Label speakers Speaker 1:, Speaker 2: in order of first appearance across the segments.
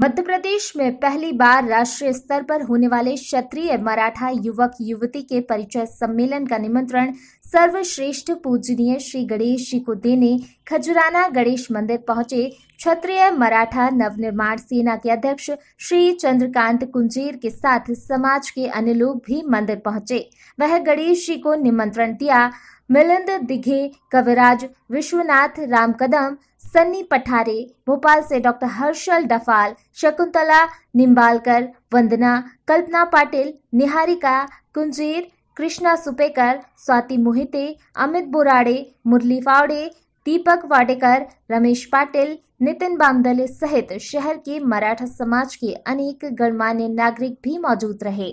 Speaker 1: मध्य प्रदेश में पहली बार राष्ट्रीय स्तर पर होने वाले क्षत्रिय मराठा युवक युवती के परिचय सम्मेलन का निमंत्रण सर्वश्रेष्ठ पूजनीय श्री गणेश जी को देने खजुराना गणेश मंदिर पहुंचे क्षत्रिय मराठा नवनिर्माण सेना के अध्यक्ष श्री चंद्रकांत कुंजीर के साथ समाज के अन्य लोग भी मंदिर पहुंचे। वह गणेश जी को निमंत्रण दिया। मिलिंद दिघे, कविराज विश्वनाथ राम कदम, सन्नी पठारे, भोपाल से डॉक्टर हर्षल डफाल, शकुंतला निम्बालकर, वंदना, कल्पना पाटिल, निहारिका कुंजीर, कृष्णा सुपेकर, स्वाति मोहिते, अमित बोराड़े, मुरली फावड़े, दीपक वाडेकर, रमेश पाटिल, नितिन बामदले सहित शहर के मराठा समाज के अनेक गणमान्य नागरिक भी मौजूद रहे।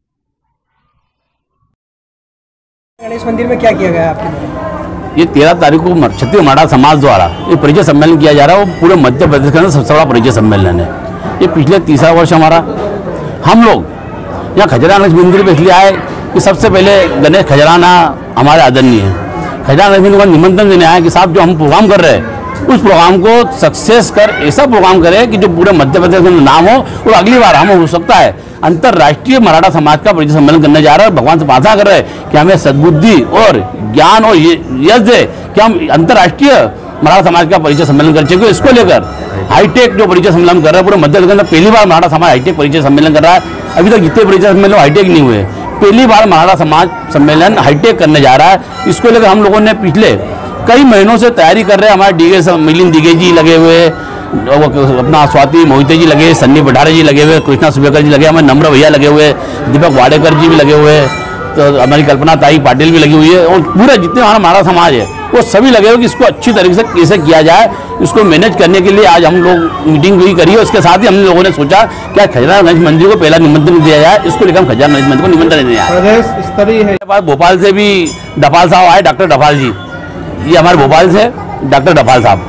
Speaker 2: गणेश मंदिर में क्या किया गया आपके?
Speaker 3: ये 13 तारीख को क्षत्रिय मराठा समाज द्वारा ये परिचय सम्मेलन किया जा रहा है। वो पूरे मध्य प्रदेश का सबसे बड़ा परिचय सम्मेलन है। ये पिछले 30 वर्ष हमारा हम लोग यहाँ खजुराना गणेश मंदिर पे इसलिए आए कि सबसे पहले गणेश खजुराना हमारे आदरणीय है। खजुराना गणेश मंदिर को निमंत्रण देने आए कि साहब जो हम प्रोग्राम कर रहे हैं उस प्रोग्राम को सक्सेस कर ऐसा प्रोग्राम करें कि जो पूरे मध्य प्रदेश में नाम हो और अगली बार हम हो सकता है अंतर्राष्ट्रीय मराठा समाज का परिचय सम्मेलन करने जा रहे हैं। भगवान से प्रार्थना कर रहे हैं कि हमें सद्बुद्धि और ज्ञान और यश दे कि हम अंतर्राष्ट्रीय मराठा समाज का परिचय सम्मेलन कर सकें। इसको लेकर हाईटेक जो परिचय सम्मेलन कर रहा है पूरे मध्य प्रदेश में पहली बार मराठा समाज हाईटेक परिचय सम्मेलन कर रहा है। अभी तक जितने परिचय सम्मेलन हाईटेक नहीं हुए, पहली बार मराठा समाज सम्मेलन हाईटेक करने जा रहा है। इसको लेकर हम लोगों ने पिछले कई महीनों से तैयारी कर रहे हैं। हमारे मिलिंद दिघे जी लगे हुए, अपना स्वाति मोहिते जी लगे, सन्नी पठारे जी लगे हुए, कृष्णा सुपेकर जी लगे, हमारे नम्र भैया लगे हुए, दीपक वाडेकर जी भी लगे हुए, तो हमारी कल्पना ताई पाटिल भी लगी हुई है और पूरे जितने हमारा मराठा समाज है वो सभी लगे हुए कि इसको अच्छी तरीके से कैसे किया जाए। इसको मैनेज करने के लिए आज हम लोग मीटिंग भी करी है। उसके साथ ही हम लोगों ने सोचा कि खजुराना गणेश मंदिर को पहला निमंत्रण दिया जाए। इसको लेकर हम खजुराना गणेश मंदिर को निमंत्रण दिया है। भोपाल से भी डफाल साहब आए, डॉक्टर डफाल जी, ये हमारे भोपाल से डॉक्टर डफाल साहब।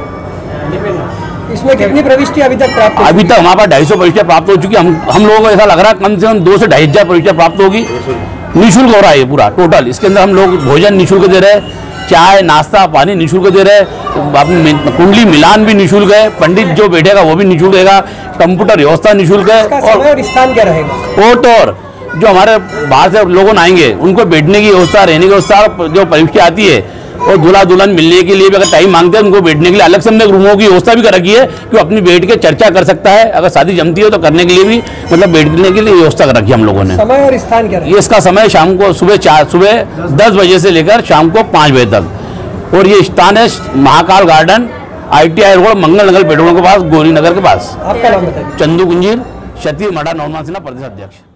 Speaker 2: इसमें कितनी प्रविष्टि अभी तक प्राप्त?
Speaker 3: अभी तक हमारे पास 250 प्रविष्टियाँ प्राप्त हो चुकी। हम लोगों को ऐसा लग रहा है कम से कम 2 से 2,500 प्रविष्टियाँ प्राप्त होगी। निःशुल्क हो रहा है ये पूरा टोटल। इसके अंदर हम लोग भोजन निःशुल्क दे रहे हैं, चाय नाश्ता पानी निःशुल्क दे रहे हैं, कुंडली मिलान भी निःशुल्क है, पंडित जो बैठेगा वो भी निःशुल्क रहेगा, कंप्यूटर व्यवस्था निःशुल्क है।
Speaker 2: और स्थान क्या रहेगा?
Speaker 3: और जो हमारे बाहर से लोग आएंगे उनको बैठने की व्यवस्था, रहने की व्यवस्था, जो प्रविष्टि आती है और दूल्हा दुल्हन मिलने के लिए भी अगर टाइम मांगते हैं उनको बैठने के लिए अलग से हमने रूमों की व्यवस्था भी कर रखी है कि अपनी बैठ के चर्चा कर सकता है। अगर शादी जमती है तो करने के लिए भी मतलब बैठने के लिए व्यवस्था कर रखी है हम लोगों ने।
Speaker 2: समय और स्थान क्या है?
Speaker 3: इसका समय शाम को सुबह 10 बजे से लेकर शाम को 5 बजे तक। और ये स्थान है Mahakal garden, ITI road, Mangal Nagar petrol के पास, गौरी नगर के पास।
Speaker 2: आपका नाम बताइए।
Speaker 3: चंदू कुंजीर, क्षत्रिय मराठा नवनिर्माण सेना प्रदेश अध्यक्ष।